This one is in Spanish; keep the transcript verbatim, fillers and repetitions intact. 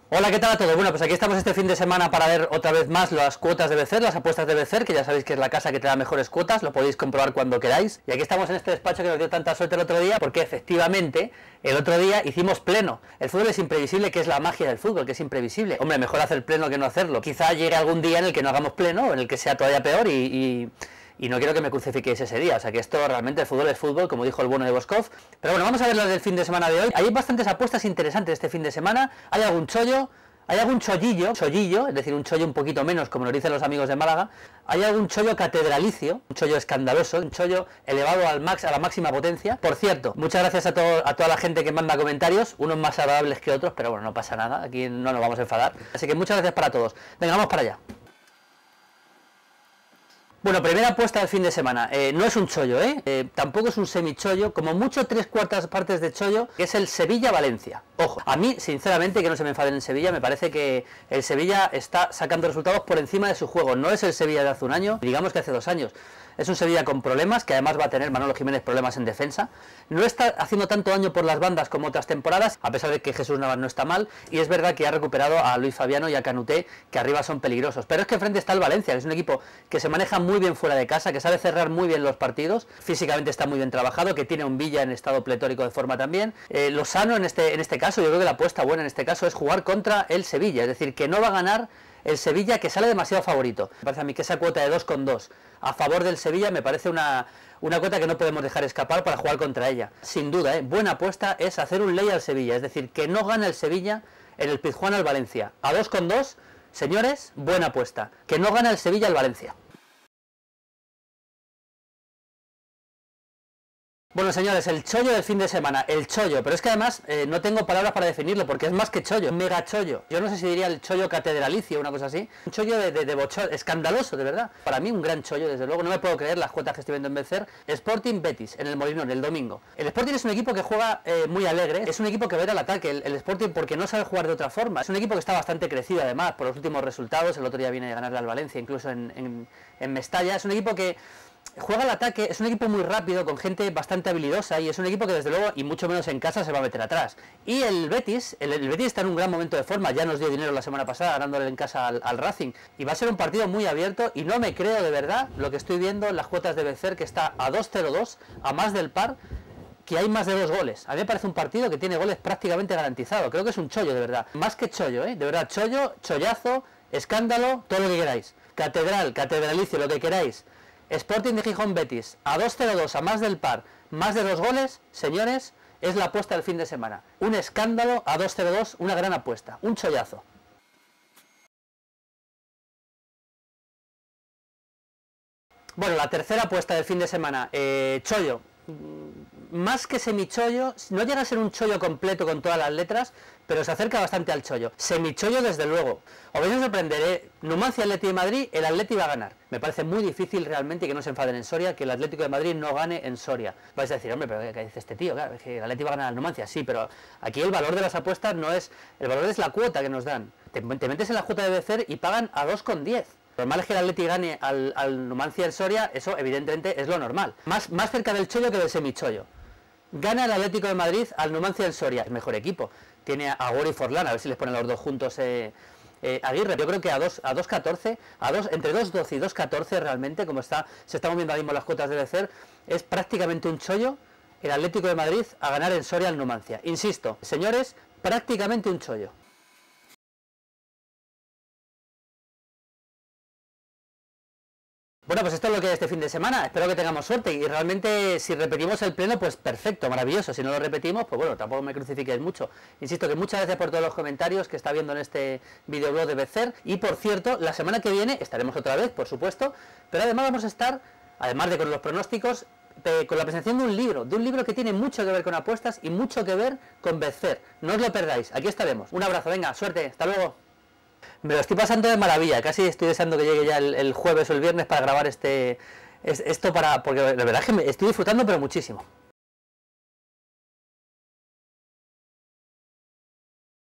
Hola, ¿qué tal a todos? Bueno, pues aquí estamos este fin de semana para ver otra vez más las cuotas de Becer, las apuestas de Becer, que ya sabéis que es la casa que te da mejores cuotas, lo podéis comprobar cuando queráis. Y aquí estamos en este despacho que nos dio tanta suerte el otro día, porque efectivamente el otro día hicimos pleno. El fútbol es imprevisible, que es la magia del fútbol, que es imprevisible. Hombre, mejor hacer pleno que no hacerlo. Quizá llegue algún día en el que no hagamos pleno, o en el que sea todavía peor y... y... y no quiero que me crucifiquéis ese día, o sea que esto realmente el fútbol es fútbol, como dijo el bueno de Boscov. Pero bueno, vamos a ver las del fin de semana de hoy. Hay bastantes apuestas interesantes este fin de semana, hay algún chollo, hay algún chollillo, chollillo, es decir, un chollo un poquito menos, como nos dicen los amigos de Málaga, hay algún chollo catedralicio, un chollo escandaloso, un chollo elevado al max, a la máxima potencia. Por cierto, muchas gracias a, todo, a toda la gente que manda comentarios, unos más agradables que otros, pero bueno, no pasa nada, aquí no nos vamos a enfadar. Así que muchas gracias para todos. Venga, vamos para allá. Bueno, primera apuesta del fin de semana, eh, no es un chollo, ¿eh? ¿eh? Tampoco es un semichollo, como mucho tres cuartas partes de chollo, que es el Sevilla-Valencia. Ojo, a mí, sinceramente, que no se me enfaden en Sevilla, me parece que el Sevilla está sacando resultados por encima de su juego. No es el Sevilla de hace un año, digamos que hace dos años. Es un Sevilla con problemas, que además va a tener Manolo Jiménez problemas en defensa. No está haciendo tanto daño por las bandas como otras temporadas, a pesar de que Jesús Navas no está mal. Y es verdad que ha recuperado a Luis Fabiano y a Canuté, que arriba son peligrosos. Pero es que enfrente está el Valencia, que es un equipo que se maneja muy bien fuera de casa, que sabe cerrar muy bien los partidos. Físicamente está muy bien trabajado, que tiene un Villa en estado pletórico de forma también. Eh, lo sano en este, en este caso, yo creo que la apuesta buena en este caso es jugar contra el Sevilla. Es decir, que no va a ganar el Sevilla, que sale demasiado favorito. Me parece a mí que esa cuota de dos coma dos a favor del Sevilla me parece una, una cuota que no podemos dejar escapar para jugar contra ella. Sin duda, ¿eh? Buena apuesta es hacer un ley al Sevilla, es decir, que no gane el Sevilla en el Pizjuán al Valencia. A dos coma dos, señores, buena apuesta. Que no gane el Sevilla al Valencia. Bueno, señores, el chollo del fin de semana, el chollo, pero es que además eh, no tengo palabras para definirlo, porque es más que chollo, mega chollo. Yo no sé si diría el chollo catedralicio o una cosa así. Un chollo de, de, de bochón, escandaloso, de verdad. Para mí un gran chollo, desde luego, no me puedo creer las cuotas que estoy viendo en Becer. Sporting Betis, en el Molinón, el domingo. El Sporting es un equipo que juega eh, muy alegre, es un equipo que va a ir al ataque, el, el Sporting, porque no sabe jugar de otra forma. Es un equipo que está bastante crecido, además, por los últimos resultados. El otro día viene a ganarle al Valencia, incluso en, en, en Mestalla. Es un equipo que juega al ataque, es un equipo muy rápido, con gente bastante habilidosa, y es un equipo que desde luego, y mucho menos en casa, se va a meter atrás. Y el Betis, el, el Betis está en un gran momento de forma, ya nos dio dinero la semana pasada ganándole en casa al, al Racing, y va a ser un partido muy abierto, y no me creo de verdad lo que estoy viendo en las cuotas de Becer, que está a dos coma cero dos, a más del par, que hay más de dos goles. A mí me parece un partido que tiene goles prácticamente garantizados. Creo que es un chollo, de verdad. Más que chollo, ¿eh? De verdad, chollo, chollazo, escándalo, todo lo que queráis. Catedral, catedralicio, lo que queráis. Sporting de Gijón Betis, a dos coma cero dos, a más del par, más de dos goles, señores, es la apuesta del fin de semana. Un escándalo a dos coma cero dos, una gran apuesta, un chollazo. Bueno, la tercera apuesta del fin de semana, eh, chollo. Más que semichollo, no llega a ser un chollo completo con todas las letras, pero se acerca bastante al chollo. Semichollo, desde luego. Os vais a sorprender, ¿eh? Numancia Atleti de Madrid, el Atleti va a ganar. Me parece muy difícil realmente, que no se enfaden en Soria, que el Atlético de Madrid no gane en Soria. Vais a decir, hombre, pero ¿qué dice este tío? Claro, es que el Atleti va a ganar al Numancia, sí, pero aquí el valor de las apuestas no es... El valor es la cuota que nos dan. Te, te metes en la cuota de Becer y pagan a dos coma diez. Lo normal es que el Atleti gane al, al Numancia en Soria, eso evidentemente es lo normal. Más, más cerca del chollo que del semichollo. Gana el Atlético de Madrid al Numancia del Soria, el mejor equipo. Tiene a Gori y Forlán, a ver si les ponen los dos juntos eh, eh, Aguirre. Yo creo que a dos a dos catorce, a dos, entre dos doce y dos catorce realmente, como está se están moviendo ahora mismo las cuotas de Becer, es prácticamente un chollo el Atlético de Madrid a ganar en Soria al Numancia. Insisto, señores, prácticamente un chollo. Bueno, pues esto es lo que hay este fin de semana. Espero que tengamos suerte y realmente si repetimos el pleno, pues perfecto, maravilloso. Si no lo repetimos, pues bueno, tampoco me crucifiquéis mucho. Insisto que muchas gracias por todos los comentarios que está viendo en este videoblog de Becer. Y por cierto, la semana que viene estaremos otra vez, por supuesto, pero además vamos a estar, además de con los pronósticos, de, con la presentación de un libro, de un libro que tiene mucho que ver con apuestas y mucho que ver con Becer. No os lo perdáis, aquí estaremos. Un abrazo, venga, suerte, hasta luego. Me lo estoy pasando de maravilla, casi estoy deseando que llegue ya el, el jueves o el viernes para grabar este, es, esto para, porque la verdad es que me estoy disfrutando pero muchísimo.